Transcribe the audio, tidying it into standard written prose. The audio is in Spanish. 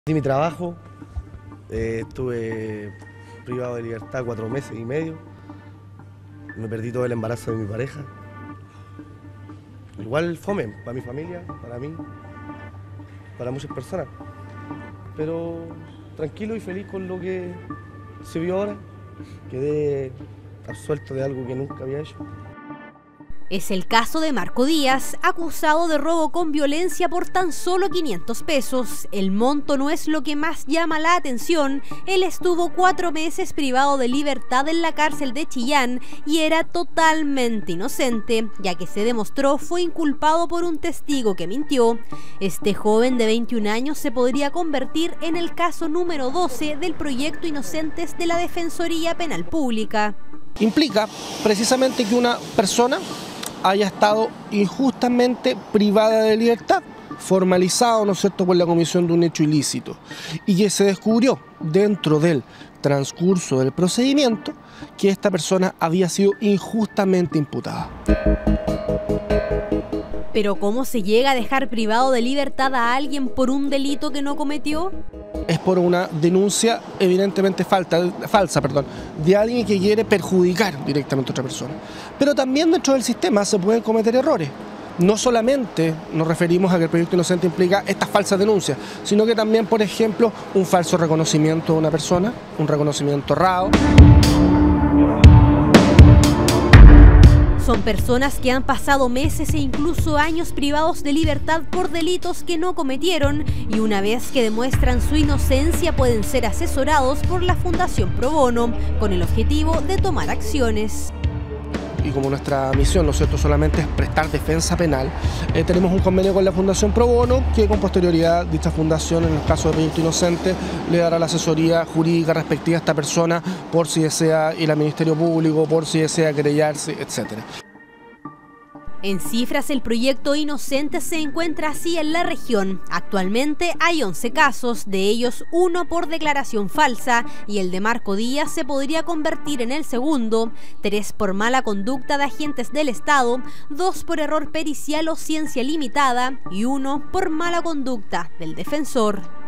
Perdí mi trabajo, estuve privado de libertad 4 meses y medio, me perdí todo el embarazo de mi pareja. Igual fome para mi familia, para mí, para muchas personas, pero tranquilo y feliz con lo que se vio ahora. Quedé absuelto de algo que nunca había hecho. Es el caso de Marco Díaz, acusado de robo con violencia por tan solo 500 pesos. El monto no es lo que más llama la atención. Él estuvo 4 meses privado de libertad en la cárcel de Chillán y era totalmente inocente, ya que se demostró fue inculpado por un testigo que mintió. Este joven de 21 años se podría convertir en el caso número 12 del proyecto Inocentes de la Defensoría Penal Pública. Implica precisamente que una persona haya estado injustamente privada de libertad, formalizado, ¿no es cierto?, por la comisión de un hecho ilícito, y que se descubrió dentro del transcurso del procedimiento que esta persona había sido injustamente imputada. Pero ¿cómo se llega a dejar privado de libertad a alguien por un delito que no cometió? Es por una denuncia evidentemente falsa, de alguien que quiere perjudicar directamente a otra persona. Pero también dentro del sistema se pueden cometer errores. No solamente nos referimos a que el proyecto inocente implica estas falsas denuncias, sino que también, por ejemplo, un falso reconocimiento de una persona, un reconocimiento errado. Son personas que han pasado meses e incluso años privados de libertad por delitos que no cometieron y una vez que demuestran su inocencia pueden ser asesorados por la Fundación Pro Bono con el objetivo de tomar acciones. Y como nuestra misión, ¿no es cierto?, solamente es prestar defensa penal, tenemos un convenio con la Fundación Pro Bono que con posterioridad dicha fundación, en el caso de proyecto inocente, le dará la asesoría jurídica respectiva a esta persona por si desea ir al Ministerio Público, por si desea querellarse, etc. En cifras, el proyecto Inocentes se encuentra así en la región. Actualmente hay 11 casos, de ellos 1 por declaración falsa y el de Marco Díaz se podría convertir en el segundo, 3 por mala conducta de agentes del Estado, 2 por error pericial o ciencia limitada y 1 por mala conducta del defensor.